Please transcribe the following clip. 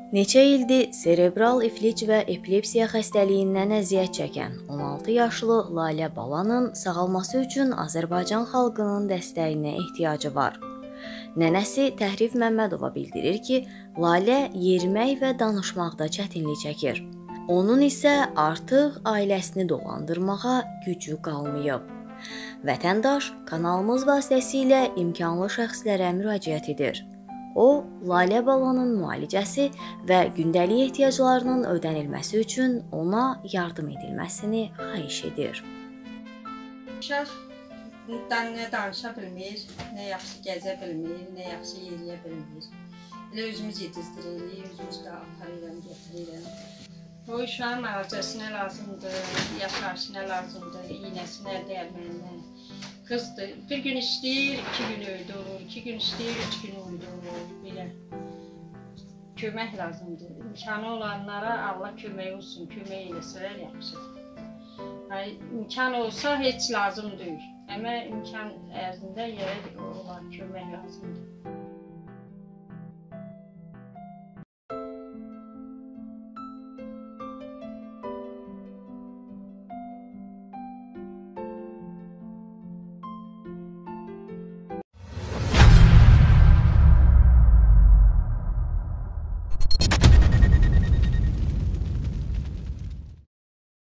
Neçə ildir serebral iflic və epilepsiya xəstəliyindən əziyyət çəkən 16 yaşlı Lalə Balanın sağalması üçün Azərbaycan xalqının dəstəyinə ehtiyacı var. Nənəsi Təhrif Məmmədova bildirir ki, Lalə yerimək və danışmaqda çətinlik çəkir. Onun isə artıq ailəsini dolandırmağa gücü qalmayıb. Vətəndaş kanalımız vasitəsilə imkanlı şəxslərə müraciət edir. O, Lalə Balanın müalicəsi və gündəlik ehtiyaclarının ödənilməsi üçün ona yardım edilməsini xahiş edir. Uşaq nə danışa bilmir, nə yaxşı gəzə bilmir, nə yaxşı yeriyə bilmir. Elə özümüz yedizdiririk, özümüz də aparıram, getirirəm. O uşağın müalicəsinə lazımdır, yaşayışına lazımdır, iynəsinə, dərməninə. Qızdır, bir gün işləyir, 2 gün öydə olur, 2 gün işləyir, 3 gün öydə olur, belə. Kömək lazımdır. İmkanı olanlara Allah kömək olsun, kömək eləsələr yaxşıdır. İmkan olsa heç lazım deyil. Amma imkan ərzində yerə olar, kömək lazımdır.